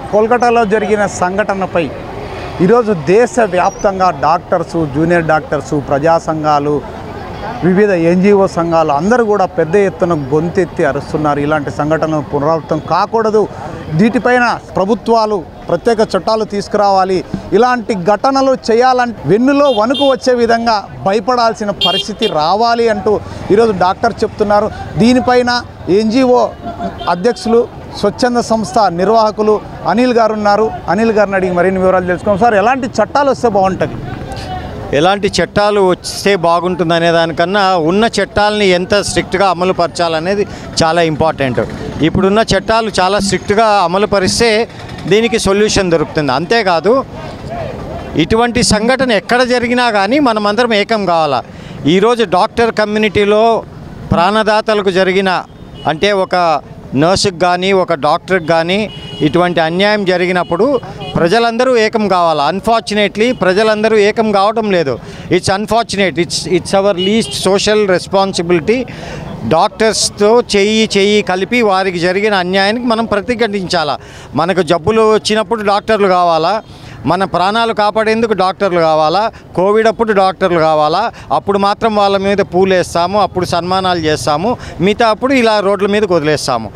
కోల్కతాలో జరిగిన సంఘటనపై ఈరోజు దేశవ్యాప్తంగా డాక్టర్సు, జూనియర్ డాక్టర్సు, ప్రజా సంఘాలు, వివిధ ఎన్జిఓ సంఘాలు అందరూ కూడా పెద్ద ఎత్తున గొంతెత్తి అరుస్తున్నారు. ఇలాంటి సంఘటనలు పునరావృతం కాకూడదు, వీటిపైన ప్రభుత్వాలు ప్రత్యేక చట్టాలు తీసుకురావాలి, ఇలాంటి ఘటనలు చేయాలంటే వెన్నులో వణుకు వచ్చే విధంగా భయపడాల్సిన పరిస్థితి రావాలి అంటూ ఈరోజు డాక్టర్ చెప్తున్నారు. దీనిపైన ఎన్జిఓ అధ్యక్షులు, స్వచ్ఛంద సంస్థ నిర్వాహకులు అనిల్ గారు ఉన్నారు. అనిల్ గారిని అడిగి మరిన్ని వివరాలు తెలుసుకుందాం. సార్, ఎలాంటి చట్టాలు వస్తే బాగుంటుంది? ఎలాంటి చట్టాలు వస్తే బాగుంటుందనే దానికన్నా ఉన్న చట్టాలని ఎంత స్ట్రిక్ట్గా అమలు పరచాలనేది చాలా ఇంపార్టెంట్. ఇప్పుడున్న చట్టాలు చాలా స్ట్రిక్ట్గా అమలు పరిస్తే దీనికి సొల్యూషన్ దొరుకుతుంది. అంతేకాదు, ఇటువంటి సంఘటన ఎక్కడ జరిగినా కానీ మనమందరం ఏకం కావాలా. ఈరోజు డాక్టర్ కమ్యూనిటీలో ప్రాణదాతలకు జరిగిన, అంటే ఒక నర్సుకు కానీ ఒక డాక్టర్కి కానీ ఇటువంటి అన్యాయం జరిగినప్పుడు ప్రజలందరూ ఏకం కావాలి. అన్ఫార్చునేట్లీ ప్రజలందరూ ఏకం కావటం లేదు. It's unfortunate. It's our least social responsibility. డాక్టర్స్తో చెయ్యి కలిపి వారికి జరిగిన అన్యాయానికి మనం ప్రతిఘటించాలా. మనకు జబ్బులు వచ్చినప్పుడు డాక్టర్లు కావాలా, మన ప్రాణాలు కాపాడేందుకు డాక్టర్లు కావాలా, కోవిడ్ అప్పుడు డాక్టర్లు కావాలా. అప్పుడు మాత్రం వాళ్ళ మీద పూలేస్తాము, అప్పుడు సన్మానాలు చేస్తాము, మిగతా అప్పుడు ఇలా రోడ్ల మీదకి వదిలేస్తాము.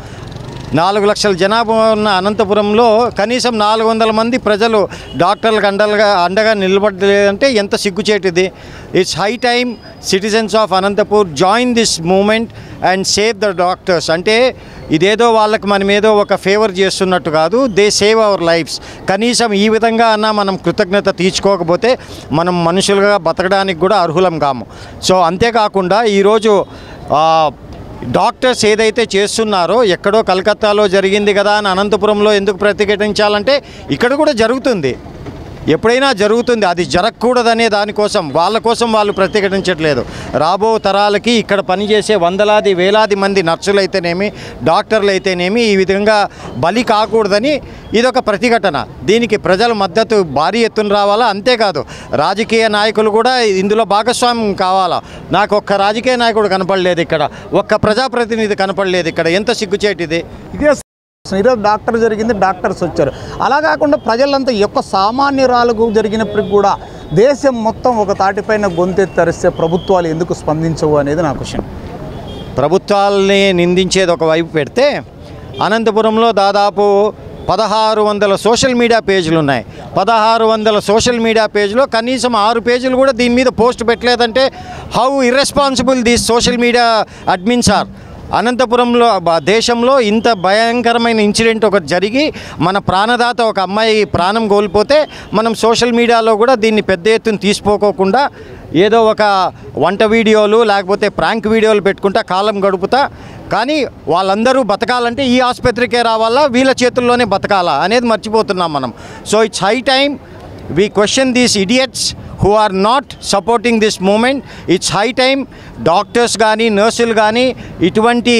4 లక్షల జనాభా ఉన్న అనంతపురంలో కనీసం 400 మంది ప్రజలు డాక్టర్లకు అండగా నిలబడలేదంటే ఎంత సిగ్గుచేటిది. It's high time citizens of Anantapur join this moment and save the doctors. అంటే ఇదేదో వాళ్ళకి మనం ఏదో ఒక ఫేవర్ చేస్తున్నట్టు కాదు, దే సేవ్ అవర్ లైఫ్స్. కనీసం ఈ విధంగా అన్నా మనం కృతజ్ఞత తీర్చుకోకపోతే మనం మనుషులుగా బతకడానికి కూడా అర్హులం కాము. సో అంతేకాకుండా ఈరోజు డాక్టర్స్ ఏదైతే చేస్తున్నారో, ఎక్కడో కలకత్తాలో జరిగింది కదా అని అనంతపురంలో ఎందుకు ప్రతిఘటించాలంటే ఇక్కడ కూడా జరుగుతుంది, ఎప్పుడైనా జరుగుతుంది. అది జరగకూడదనే దానికోసం, వాళ్ళ కోసం వాళ్ళు ప్రతిఘటించట్లేదు. రాబో తరాలకి ఇక్కడ పనిచేసే వందలాది వేలాది మంది నర్సులైతేనేమి, డాక్టర్లు అయితేనేమి ఈ విధంగా బలి కాకూడదని ఇదొక ప్రతిఘటన. దీనికి ప్రజల మద్దతు భారీ ఎత్తున రావాలా. అంతేకాదు, రాజకీయ నాయకులు కూడా ఇందులో భాగస్వామ్యం కావాలా. నాకు ఒక్క రాజకీయ నాయకుడు కనపడలేదు ఇక్కడ, ఒక్క ప్రజాప్రతినిధి కనపడలేదు ఇక్కడ. ఎంత సిగ్గుచేటిది. ఇదే ఈరోజు డాక్టర్ జరిగింది, డాక్టర్స్ వచ్చారు. అలా కాకుండా ప్రజలంతా యొక్క సామాన్యురాలకు జరిగినప్పటికి కూడా దేశం మొత్తం ఒక తాటిపైన గొంతెత్తరిస్తే ప్రభుత్వాలు ఎందుకు స్పందించవు అనేది నా క్వశ్చన్. ప్రభుత్వాలని నిందించేది ఒకవైపు పెడితే, అనంతపురంలో దాదాపు 1600 సోషల్ మీడియా పేజీలు ఉన్నాయి. 1600 సోషల్ మీడియా పేజీలో కనీసం 6 పేజీలు కూడా దీని మీద పోస్ట్ పెట్టలేదంటే how irresponsible these social media admins are. అనంతపురంలో, దేశంలో ఇంత భయంకరమైన ఇన్సిడెంట్ ఒకటి జరిగి మన ప్రాణదాత ఒక అమ్మాయి ప్రాణం కోల్పోతే మనం సోషల్ మీడియాలో కూడా దీన్ని పెద్ద ఎత్తున తీసుకోకుండా ఏదో ఒక వంట వీడియోలు లేకపోతే ప్రాంక్ వీడియోలు పెట్టుకుంటా కాలం గడుపుతా. కానీ వాళ్ళందరూ బతకాలంటే ఈ ఆసుపత్రికే రావాలా, వీళ్ళ చేతుల్లోనే బతకాలా అనేది మర్చిపోతున్నాం మనం. So it's high time we question these idiots who are not supporting this movement. It's high time doctors కానీ నర్సులు కానీ ఇటువంటి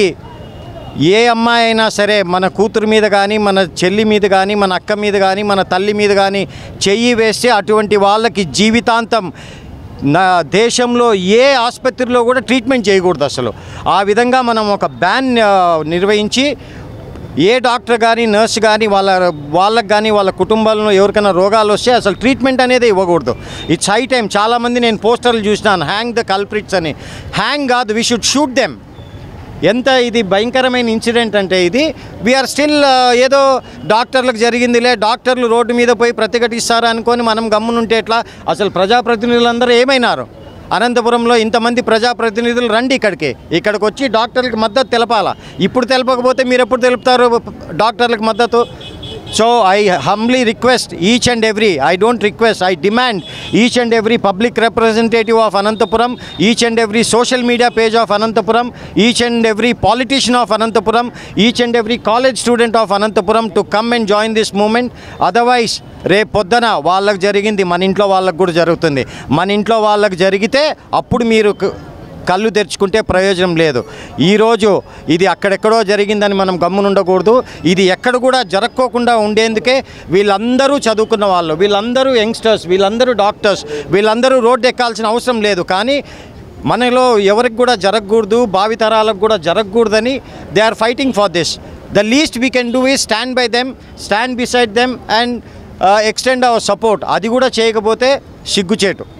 ఏ అమ్మాయి అయినా సరే మన కూతురు మీద కానీ, మన చెల్లి మీద కానీ, మన అక్క మీద కానీ, మన తల్లి మీద కానీ చెయ్యి వేస్తే అటువంటి వాళ్ళకి జీవితాంతం నా దేశంలో ఏ ఆసుపత్రిలో కూడా ట్రీట్మెంట్ చేయకూడదు అసలు. ఆ విధంగా మనం ఒక బ్యాన్ నిర్వహించి ఏ డాక్టర్ కానీ నర్స్ కానీ వాళ్ళకి కానీ వాళ్ళ కుటుంబాల్లో ఎవరికైనా రోగాలు వస్తే అసలు ట్రీట్మెంట్ అనేది ఇవ్వకూడదు. It's high time. చాలామంది నేను పోస్టర్లు చూసినాను, హ్యాంగ్ ద కల్ప్రిట్స్ అని. హ్యాంగ్ కాదు, వీ షుడ్ షూట్ దెమ్. ఎంత ఇది భయంకరమైన ఇన్సిడెంట్ అంటే ఇది. వీఆర్ స్టిల్ ఏదో డాక్టర్లకు జరిగిందిలే, డాక్టర్లు రోడ్డు మీద పోయి ప్రతిఘటిస్తారు అనుకొని మనం గమ్మునుంటే ఎట్లా? అసలు ప్రజాప్రతినిధులందరూ ఏమైనారు? అనంతపురంలో ఇంతమంది ప్రజాప్రతినిధులు రండి ఇక్కడికి వచ్చి డాక్టర్లకు మద్దతు తెలపాలా. ఇప్పుడు తెలపకపోతే మీరు ఎప్పుడు తెలుపుతారు డాక్టర్లకు మద్దతు? So I humbly request each and every, I don't request, I demand each and every public representative of Anantapuram, each and every social media page of Anantapuram, each and every politician of Anantapuram, each and every college student of Anantapuram to come and join this movement. Otherwise రేపు పొద్దున వాళ్ళకి జరిగింది మన ఇంట్లో వాళ్ళకి కూడా జరుగుతుంది. మన ఇంట్లో వాళ్ళకి జరిగితే అప్పుడు మీరు కళ్ళు తెరుచుకుంటే ప్రయోజనం లేదు. ఈరోజు ఇది అక్కడెక్కడో జరిగిందని మనం గమ్మునుండకూడదు. ఇది ఎక్కడ కూడా జరగకోకుండా ఉండేందుకే వీళ్ళందరూ చదువుకున్న వాళ్ళు, వీళ్ళందరూ యంగ్స్టర్స్, వీళ్ళందరూ డాక్టర్స్, వీళ్ళందరూ రోడ్డు ఎక్కాల్సిన అవసరం లేదు. కానీ మనలో ఎవరికి కూడా జరగకూడదు, భావితరాలకు కూడా జరగకూడదని they are fighting for this. The least we can do is stand by them, stand beside them and extend our support. అది కూడా చేయకపోతే సిగ్గుచేటు.